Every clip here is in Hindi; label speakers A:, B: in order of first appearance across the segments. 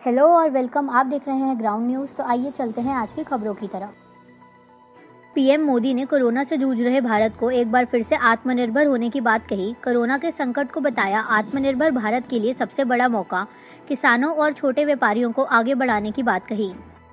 A: हेलो और वेलकम। आप देख रहे हैं ग्राउंड न्यूज़। तो आइए चलते हैं आज की खबरों की तरफ। पीएम मोदी ने कोरोना से जूझ रहे भारत को एक बार फिर से आत्मनिर्भर होने की बात कही। कोरोना के संकट को बताया आत्मनिर्भर भारत के लिए सबसे बड़ा मौका। किसानों और छोटे व्यापारियों को आगे बढ़ाने की बात कही।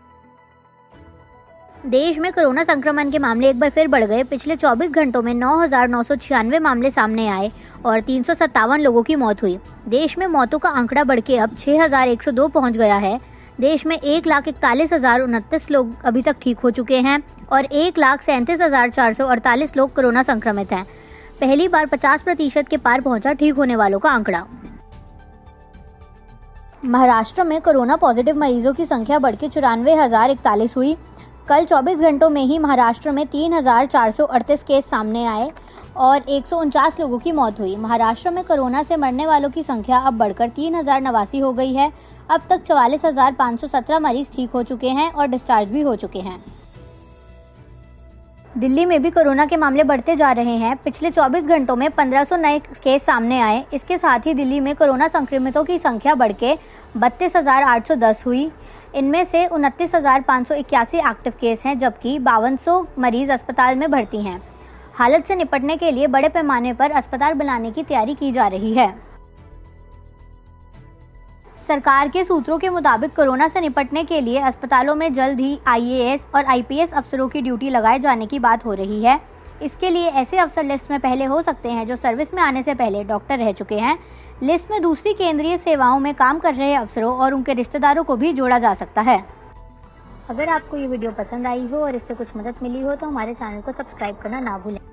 A: देश में कोरोना संक्रमण के मामले एक बार फिर बढ़ गए। पिछले 24 घंटों में 9,996 मामले सामने आए और 357 लोगों की मौत हुई। देश में मौतों का आंकड़ा बढ़ के अब 6,102 पहुंच गया है। देश में 1,41,029 लोग अभी तक ठीक हो चुके हैं और 1,37,448 लोग कोरोना संक्रमित हैं। पहली बार 50% के पार पहुंचा ठीक होने वालों का आंकड़ा। महाराष्ट्र में कोरोना पॉजिटिव मरीजों की संख्या बढ़ के 94,041 हुई। कल 24 घंटों में ही महाराष्ट्र में 3,438 केस सामने आए और 149 लोगों की मौत हुई। महाराष्ट्र में कोरोना से मरने वालों की संख्या अब बढ़कर 3,089 हो गई है। अब तक 44,517 मरीज ठीक हो चुके हैं और डिस्चार्ज भी हो चुके हैं। दिल्ली में भी कोरोना के मामले बढ़ते जा रहे हैं। पिछले 24 घंटों में 1,500 नए केस सामने आए। इसके साथ ही दिल्ली में कोरोना संक्रमितों की संख्या बढ़ के 32,810 हुई। इनमें से 29,581 एक्टिव केस हैं, जबकि 5200 मरीज अस्पताल में भर्ती हैं। हालत से निपटने के लिए बड़े पैमाने पर अस्पताल बनाने की तैयारी की जा रही है। सरकार के सूत्रों के मुताबिक कोरोना से निपटने के लिए अस्पतालों में जल्द ही IAS और IPS अफसरों की ड्यूटी लगाए जाने की बात हो रही है। इसके लिए ऐसे अफसर लिस्ट में पहले हो सकते हैं जो सर्विस में आने से पहले डॉक्टर रह चुके हैं। लिस्ट में दूसरी केंद्रीय सेवाओं में काम कर रहे अफसरों और उनके रिश्तेदारों को भी जोड़ा जा सकता है। अगर आपको ये वीडियो पसंद आई हो और इससे कुछ मदद मिली हो तो हमारे चैनल को सब्सक्राइब करना ना भूलें।